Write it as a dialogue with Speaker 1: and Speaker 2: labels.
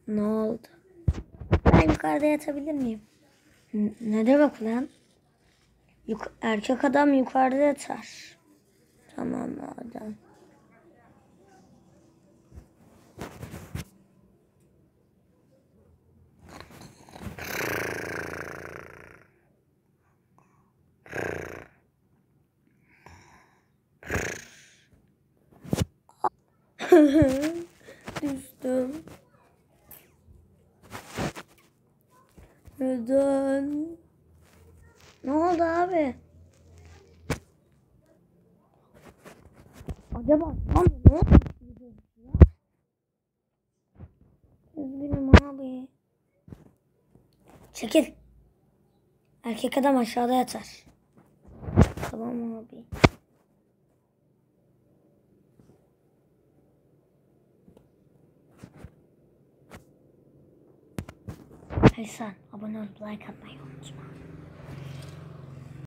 Speaker 1: Ne oldu? Ben yukarıda yatabilir miyim? Ne demek lan? Erkek adam yukarıda yatar. Tamam madem. Düştüm. Neden? Ne oldu abi? Acaba tam ne oldu? Üzgünüm abi. Çekil. Erkek adam aşağıda yatar. Tamam abi. Hey sen abone ol, like atmayı unutma.